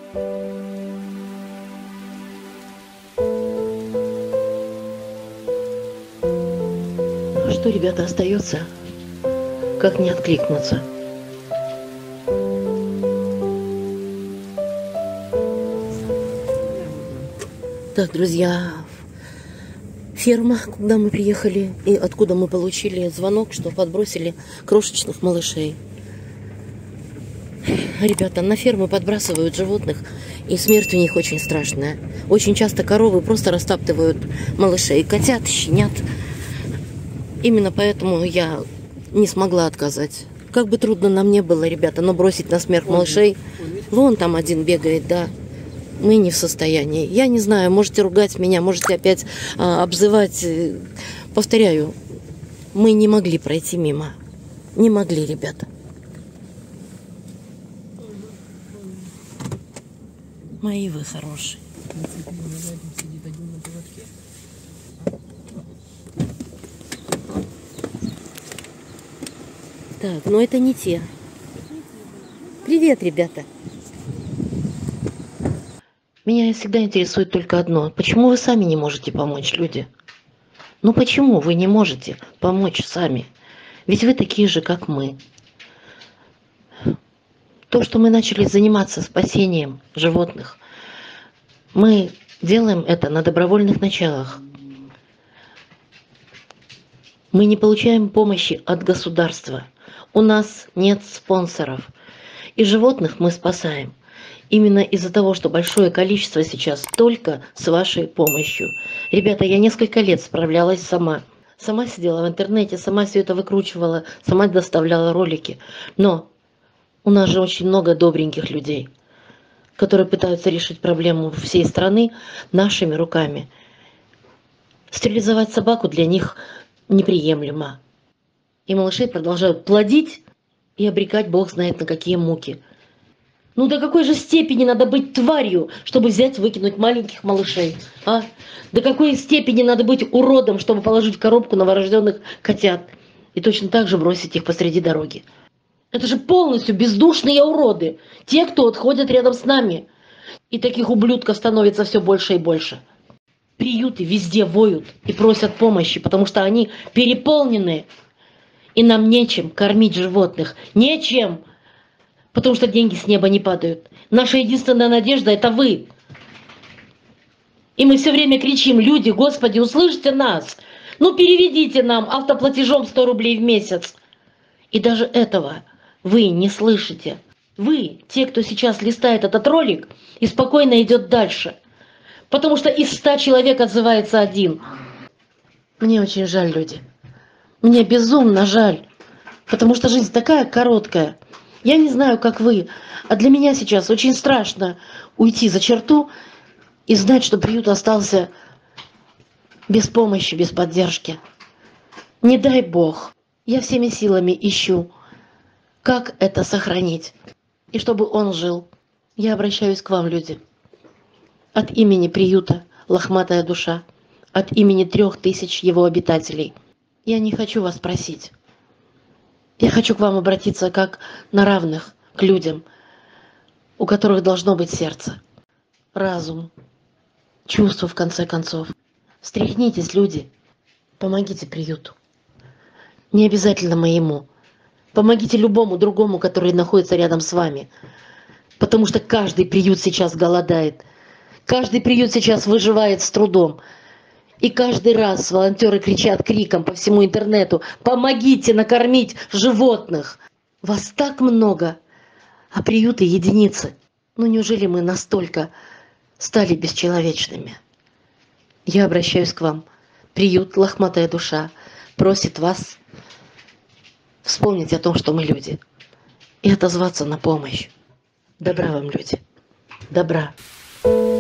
Что, ребята, остается? Как не откликнуться? Так, друзья, ферма, куда мы приехали и откуда мы получили звонок, что подбросили крошечных малышей. Ребята, на фермы подбрасывают животных, и смерть у них очень страшная. Очень часто коровы просто растаптывают малышей, котят, щенят. Именно поэтому я не смогла отказать. Как бы трудно нам не было, ребята, но бросить на смерть малышей... Вон там один бегает, да. Мы не в состоянии. Я не знаю, можете ругать меня, можете опять обзывать. Повторяю, мы не могли пройти мимо. Не могли, ребята. Мои вы хорошие. Так, но это не те. Привет, ребята. Меня всегда интересует только одно. Почему вы сами не можете помочь, люди? Ну почему вы не можете помочь сами? Ведь вы такие же, как мы. То, что мы начали заниматься спасением животных, мы делаем это на добровольных началах. Мы не получаем помощи от государства. У нас нет спонсоров. И животных мы спасаем именно из-за того, что большое количество сейчас только с вашей помощью. Ребята, я несколько лет справлялась сама. Сама сидела в интернете, сама все это выкручивала, сама доставляла ролики. Но у нас же очень много добреньких людей, которые пытаются решить проблему всей страны нашими руками. Стерилизовать собаку для них неприемлемо. И малышей продолжают плодить и обрекать бог знает на какие муки. Ну до какой же степени надо быть тварью, чтобы взять, выкинуть маленьких малышей, а? До какой степени надо быть уродом, чтобы положить в коробку новорожденных котят и точно так же бросить их посреди дороги? Это же полностью бездушные уроды, те, кто отходят рядом с нами. И таких ублюдков становится все больше и больше. Приюты везде воют и просят помощи, потому что они переполнены. И нам нечем кормить животных. Нечем. Потому что деньги с неба не падают. Наша единственная надежда – это вы. И мы все время кричим: люди, Господи, услышьте нас. Ну переведите нам автоплатежом 100 рублей в месяц. И даже этого вы не слышите. Вы, те, кто сейчас листает этот ролик и спокойно идет дальше. Потому что из 100 человек отзывается один. Мне очень жаль, люди. Мне безумно жаль. Потому что жизнь такая короткая. Я не знаю, как вы, а для меня сейчас очень страшно уйти за черту и знать, что приют остался без помощи, без поддержки. Не дай Бог. Я всеми силами ищу, как это сохранить. И чтобы он жил. Я обращаюсь к вам, люди. От имени приюта «Лохматая душа», от имени 3000 его обитателей. Я не хочу вас просить. Я хочу к вам обратиться как на равных, к людям, у которых должно быть сердце, разум, чувство, в конце концов. Встряхнитесь, люди, помогите приюту. Не обязательно моему. Помогите любому другому, который находится рядом с вами. Потому что каждый приют сейчас голодает. Каждый приют сейчас выживает с трудом. И каждый раз волонтеры кричат криком по всему интернету: помогите накормить животных. Вас так много, а приюты единицы. Ну неужели мы настолько стали бесчеловечными? Я обращаюсь к вам. Приют «Лохматая душа» просит вас вспомнить о том, что мы люди, и отозваться на помощь. Добра вам, люди. Добра.